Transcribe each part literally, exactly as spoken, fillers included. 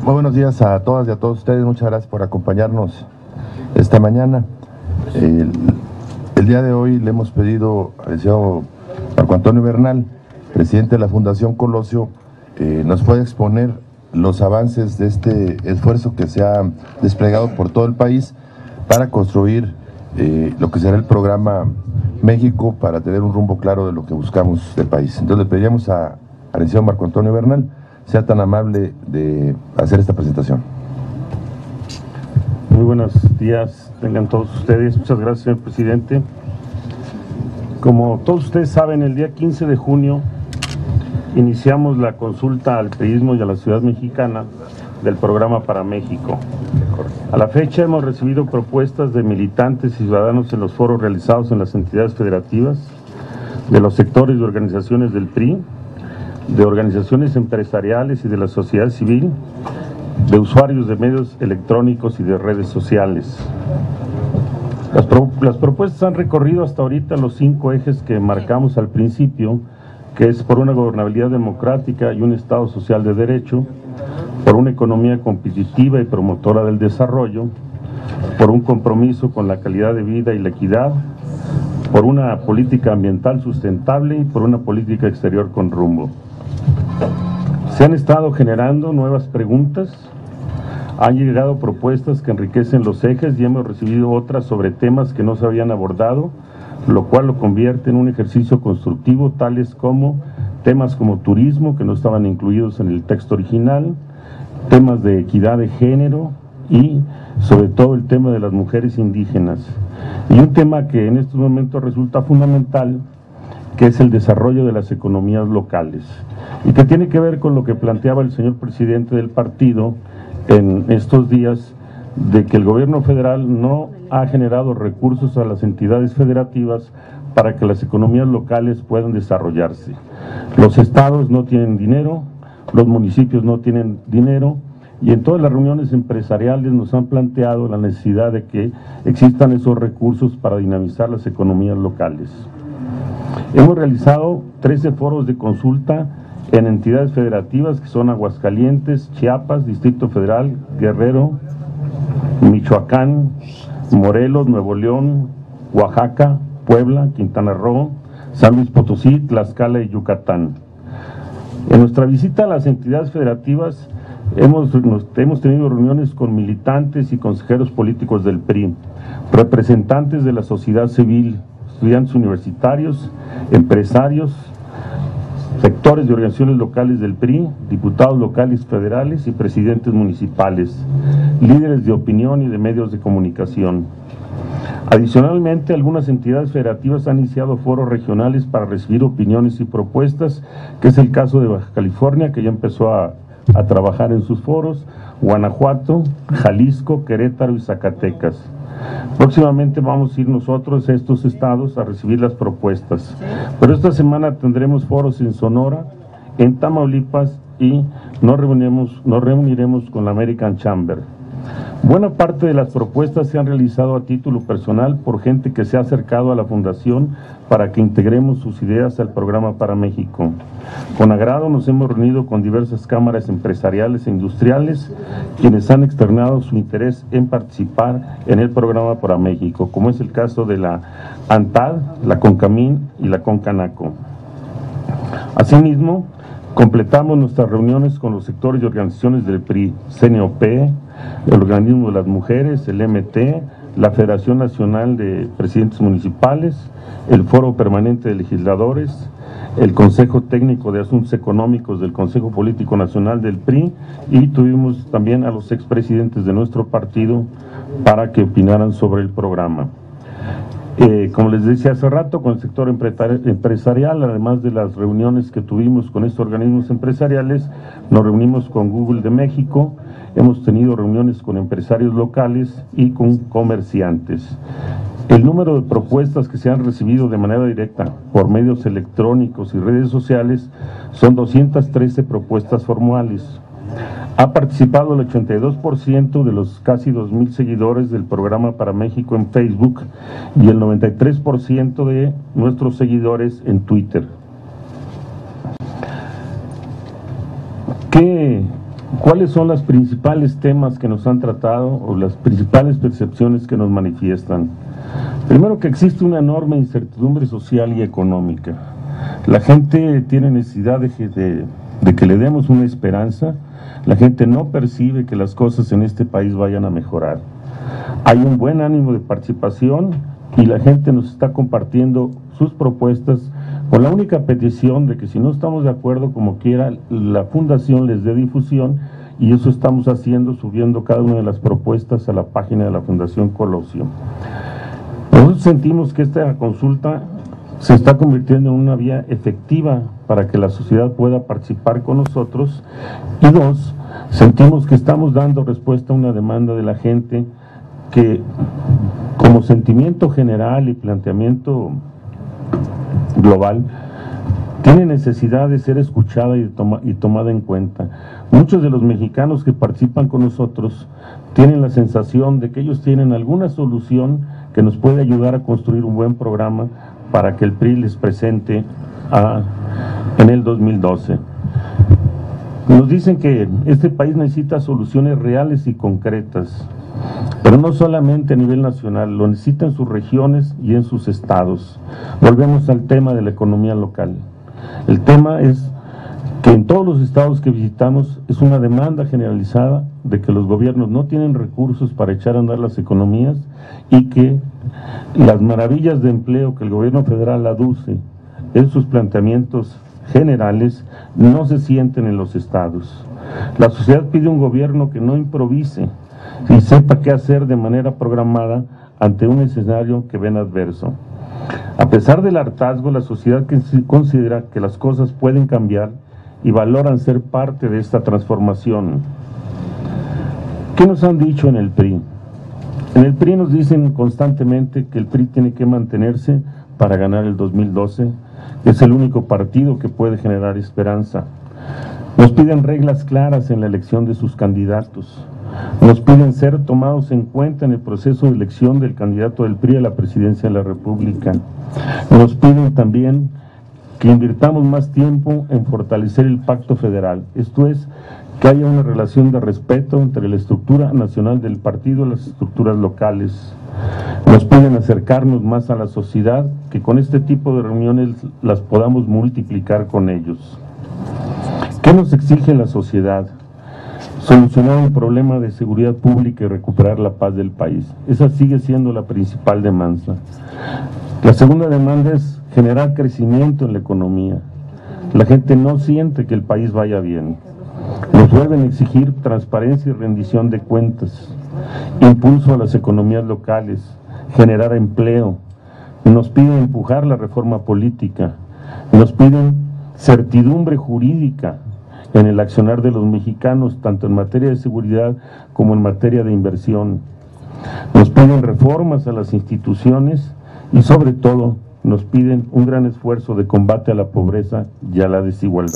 Muy buenos días a todas y a todos ustedes. Muchas gracias por acompañarnos esta mañana. El, el día de hoy le hemos pedido al licenciado Marco Antonio Bernal, presidente de la Fundación Colosio, eh, nos puede exponer los avances de este esfuerzo que se ha desplegado por todo el país para construir eh, lo que será el programa México, para tener un rumbo claro de lo que buscamos del país. Entonces le pedíamos a, al licenciado Marco Antonio Bernal sea tan amable de hacer esta presentación. Muy buenos días, tengan todos ustedes. Muchas gracias, señor presidente. Como todos ustedes saben, el día quince de junio iniciamos la consulta al priismo y a la ciudad mexicana del programa para México. A la fecha hemos recibido propuestas de militantes y ciudadanos en los foros realizados en las entidades federativas, de los sectores y organizaciones del P R I, de organizaciones empresariales y de la sociedad civil, de usuarios de medios electrónicos y de redes sociales. Las, pro, las propuestas han recorrido hasta ahorita los cinco ejes que marcamos al principio, que es por una gobernabilidad democrática y un Estado social de derecho, por una economía competitiva y promotora del desarrollo, por un compromiso con la calidad de vida y la equidad, por una política ambiental sustentable y por una política exterior con rumbo. Se han estado generando nuevas preguntas, han llegado propuestas que enriquecen los ejes y hemos recibido otras sobre temas que no se habían abordado, lo cual lo convierte en un ejercicio constructivo, tales como temas como turismo, que no estaban incluidos en el texto original, temas de equidad de género y sobre todo el tema de las mujeres indígenas. Y un tema que en estos momentos resulta fundamental, que es el desarrollo de las economías locales, y que tiene que ver con lo que planteaba el señor presidente del partido en estos días, de que el gobierno federal no ha generado recursos a las entidades federativas para que las economías locales puedan desarrollarse. Los estados no tienen dinero, los municipios no tienen dinero, y en todas las reuniones empresariales nos han planteado la necesidad de que existan esos recursos para dinamizar las economías locales. Hemos realizado trece foros de consulta en entidades federativas que son Aguascalientes, Chiapas, Distrito Federal, Guerrero, Michoacán, Morelos, Nuevo León, Oaxaca, Puebla, Quintana Roo, San Luis Potosí, Tlaxcala y Yucatán. En nuestra visita a las entidades federativas hemos, nos, hemos tenido reuniones con militantes y consejeros políticos del P R I, representantes de la sociedad civil, estudiantes universitarios, empresarios, sectores de organizaciones locales del P R I, diputados locales federales y presidentes municipales, líderes de opinión y de medios de comunicación. Adicionalmente, algunas entidades federativas han iniciado foros regionales para recibir opiniones y propuestas, que es el caso de Baja California, que ya empezó a, a trabajar en sus foros, Guanajuato, Jalisco, Querétaro y Zacatecas. Próximamente vamos a ir nosotros a estos estados a recibir las propuestas, pero esta semana tendremos foros en Sonora, en Tamaulipas y nos reuniremos, nos reuniremos con la American Chamber. Buena parte de las propuestas se han realizado a título personal por gente que se ha acercado a la Fundación para que integremos sus ideas al programa para México. Con agrado nos hemos reunido con diversas cámaras empresariales e industriales, quienes han externado su interés en participar en el programa para México, como es el caso de la ANTAD, la CONCAMIN y la CONCANACO. Asimismo, completamos nuestras reuniones con los sectores y organizaciones del P R I, C N O P, el Organismo de las Mujeres, el M T, la Federación Nacional de Presidentes Municipales, el Foro Permanente de Legisladores, el Consejo Técnico de Asuntos Económicos del Consejo Político Nacional del P R I, y tuvimos también a los expresidentes de nuestro partido para que opinaran sobre el programa. Eh, como les decía hace rato, con el sector empresarial, además de las reuniones que tuvimos con estos organismos empresariales, nos reunimos con Google de México, hemos tenido reuniones con empresarios locales y con comerciantes. El número de propuestas que se han recibido de manera directa por medios electrónicos y redes sociales son doscientas trece propuestas formales. Ha participado el ochenta y dos por ciento de los casi dos mil seguidores del programa para México en Facebook y el noventa y tres por ciento de nuestros seguidores en Twitter. ¿Qué ¿cuáles son los principales temas que nos han tratado o las principales percepciones que nos manifiestan? Primero, que existe una enorme incertidumbre social y económica. La gente tiene necesidad de, de, de que le demos una esperanza. La gente no percibe que las cosas en este país vayan a mejorar. Hay un buen ánimo de participación y la gente nos está compartiendo sus propuestas con la única petición de que si no estamos de acuerdo, como quiera, la fundación les dé difusión, y eso estamos haciendo, subiendo cada una de las propuestas a la página de la Fundación Colosio. Nosotros sentimos que esta consulta se está convirtiendo en una vía efectiva para que la sociedad pueda participar con nosotros, y dos, sentimos que estamos dando respuesta a una demanda de la gente que, como sentimiento general y planteamiento global, tiene necesidad de ser escuchada y, toma, y tomada en cuenta. Muchos de los mexicanos que participan con nosotros tienen la sensación de que ellos tienen alguna solución que nos puede ayudar a construir un buen programa para que el P R I les presente a, en el dos mil doce. Nos dicen que este país necesita soluciones reales y concretas, pero no solamente a nivel nacional, lo necesita en sus regiones y en sus estados. Volvemos al tema de la economía local. El tema es que en todos los estados que visitamos es una demanda generalizada de que los gobiernos no tienen recursos para echar a andar las economías, y que las maravillas de empleo que el gobierno federal aduce en sus planteamientos generales no se sienten en los estados. La sociedad pide un gobierno que no improvise y sepa qué hacer de manera programada ante un escenario que ven adverso. A pesar del hartazgo, la sociedad considera que las cosas pueden cambiar y valoran ser parte de esta transformación. ¿Qué nos han dicho en el P R I? En el P R I nos dicen constantemente que el P R I tiene que mantenerse para ganar el dos mil doce, que es el único partido que puede generar esperanza. Nos piden reglas claras en la elección de sus candidatos. Nos piden ser tomados en cuenta en el proceso de elección del candidato del P R I a la presidencia de la República. Nos piden también que invirtamos más tiempo en fortalecer el pacto federal, esto es, que haya una relación de respeto entre la estructura nacional del partido y las estructuras locales. Nos piden acercarnos más a la sociedad, que con este tipo de reuniones las podamos multiplicar con ellos. ¿Qué nos exige la sociedad? Solucionar el problema de seguridad pública y recuperar la paz del país. Esa sigue siendo la principal demanda. La segunda demanda es generar crecimiento en la economía. La gente no siente que el país vaya bien. Nos vuelven a exigir transparencia y rendición de cuentas, impulso a las economías locales, generar empleo. Nos piden empujar la reforma política. Nos piden certidumbre jurídica en el accionar de los mexicanos, tanto en materia de seguridad como en materia de inversión. Nos piden reformas a las instituciones y, sobre todo, nos piden un gran esfuerzo de combate a la pobreza y a la desigualdad.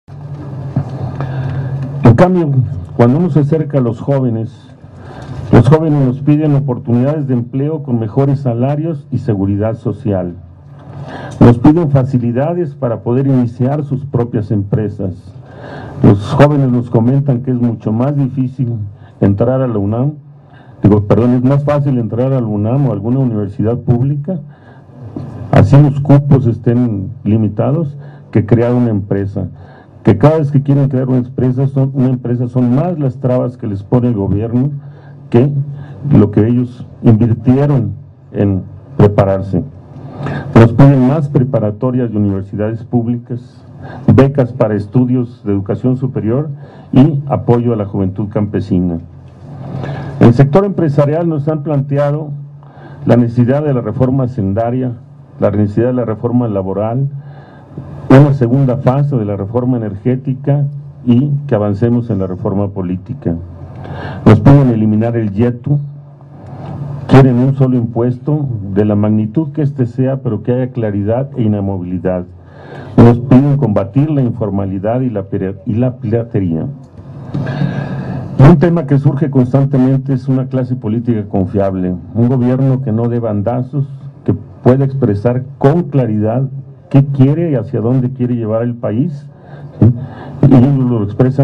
En cambio, cuando uno se acerca a los jóvenes, los jóvenes nos piden oportunidades de empleo con mejores salarios y seguridad social. Nos piden facilidades para poder iniciar sus propias empresas. Los jóvenes nos comentan que es mucho más difícil entrar a la UNAM, digo, perdón, es más fácil entrar a la UNAM o a alguna universidad pública, así los cupos estén limitados, que crear una empresa. Que cada vez que quieren crear una empresa, son, una empresa son más las trabas que les pone el gobierno que lo que ellos invirtieron en prepararse. Nos piden más preparatorias de universidades públicas, becas para estudios de educación superior y apoyo a la juventud campesina. En el sector empresarial nos han planteado la necesidad de la reforma hacendaria, la necesidad de la reforma laboral, una segunda fase de la reforma energética y que avancemos en la reforma política. Nos piden eliminar el YETU, quieren un solo impuesto de la magnitud que éste sea, pero que haya claridad e inamovilidad. Nos piden combatir la informalidad y la, y la piratería. Un tema que surge constantemente es una clase política confiable, un gobierno que no dé bandazos, que pueda expresar con claridad qué quiere y hacia dónde quiere llevar el país, ¿sí? Y ellos lo expresan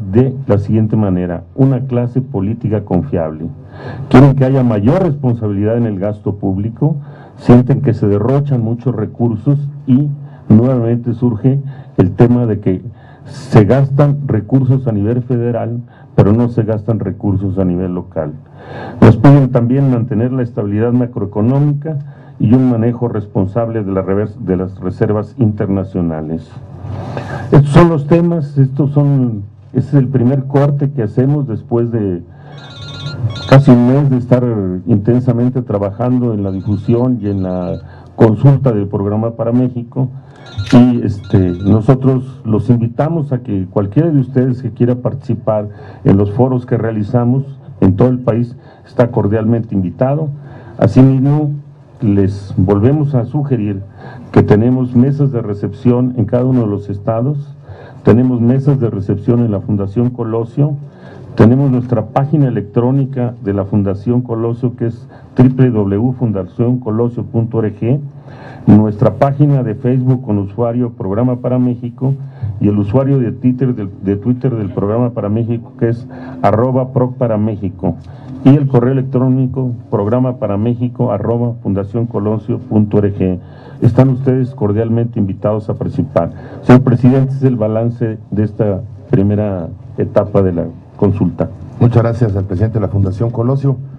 de la siguiente manera: una clase política confiable. Quieren que haya mayor responsabilidad en el gasto público, sienten que se derrochan muchos recursos y nuevamente surge el tema de que se gastan recursos a nivel federal, pero no se gastan recursos a nivel local. Nos piden también mantener la estabilidad macroeconómica y un manejo responsable de, la rever- de las reservas internacionales. Estos son los temas, estos son, este es el primer corte que hacemos después de casi un mes de estar intensamente trabajando en la difusión y en la consulta del programa para México. Y este, nosotros los invitamos a que cualquiera de ustedes que quiera participar en los foros que realizamos en todo el país está cordialmente invitado. Asimismo, les volvemos a sugerir que tenemos mesas de recepción en cada uno de los estados, tenemos mesas de recepción en la Fundación Colosio, tenemos nuestra página electrónica de la Fundación Colosio, que es doble u doble u doble u punto fundación colosio punto org, nuestra página de Facebook con usuario Programa para México y el usuario de Twitter del, de Twitter del Programa para México, que es arroba proc para México, y el correo electrónico programa para México arroba fundación colosio punto org. Están ustedes cordialmente invitados a participar. Señor presidente, es el balance de esta primera etapa de la consulta. Muchas gracias al presidente de la Fundación Colosio.